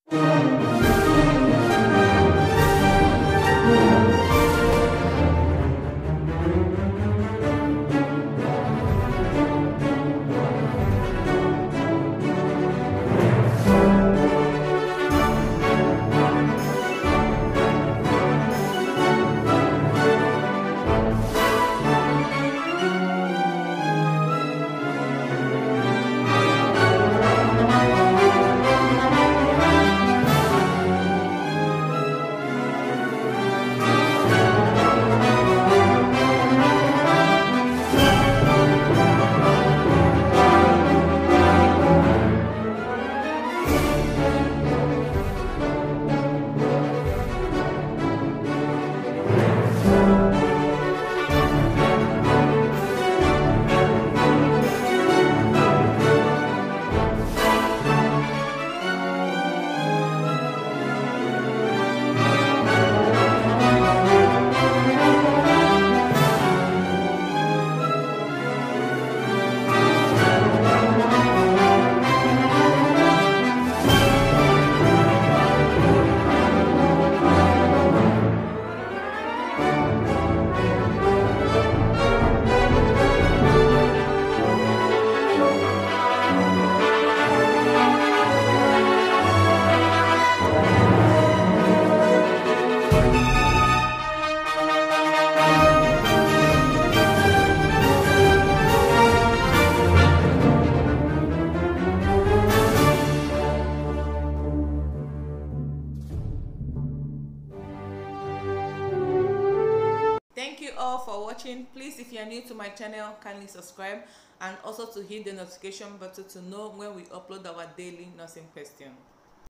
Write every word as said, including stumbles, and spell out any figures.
Thank you all for watching. Please, if you are new to my channel, kindly subscribe and also to hit the notification button to know when we upload our daily nursing question.